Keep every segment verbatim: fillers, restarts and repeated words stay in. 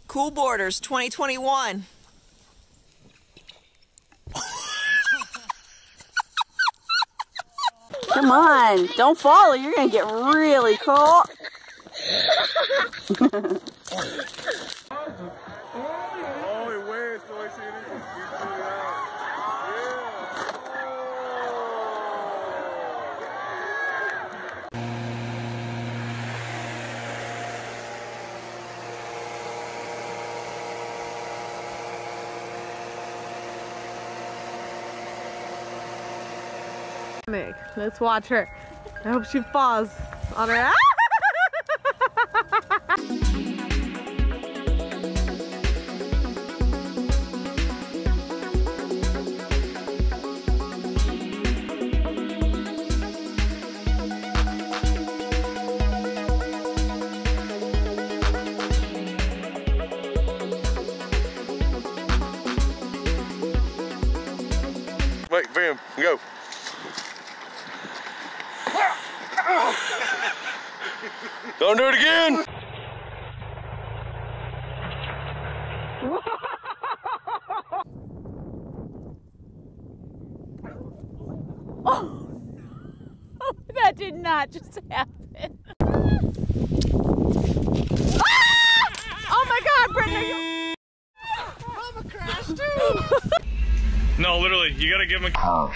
Cool Borders twenty twenty-one. Come on, don't fall or you're gonna get really cold. Let's watch her. I hope she falls on her. Wait, bam, go. Don't do it again! Oh, that did not just happen. Ah! Oh my God, Brittany! Mama crashed too! No, literally, you gotta give him a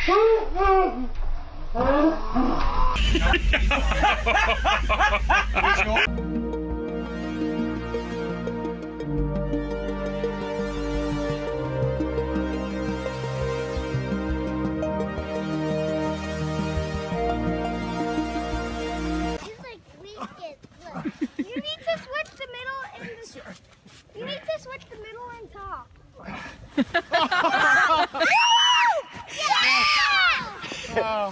You need to switch the middle and the, you need to switch the middle and top. Yeah! Oh.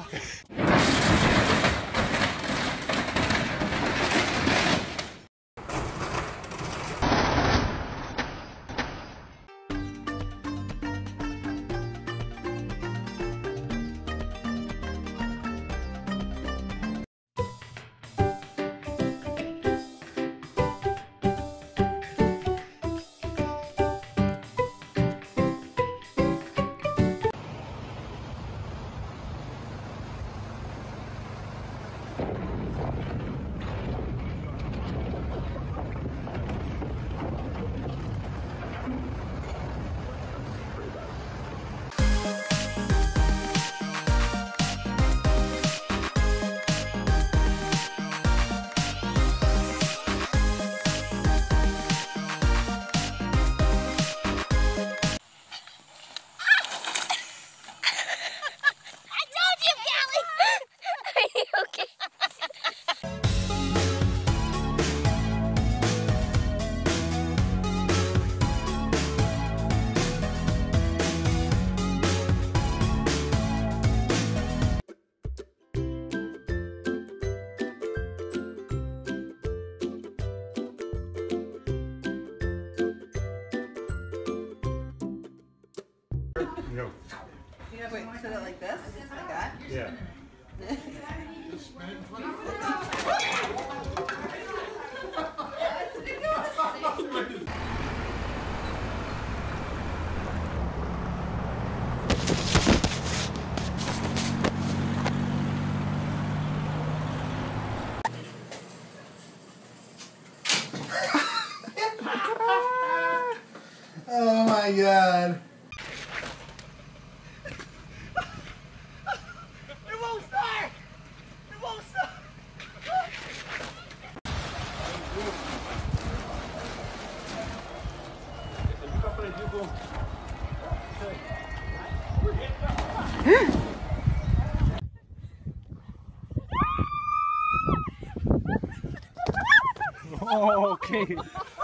No. Yeah, wait, set it like this? Like that? Yeah. Oh my God. Oh, okay.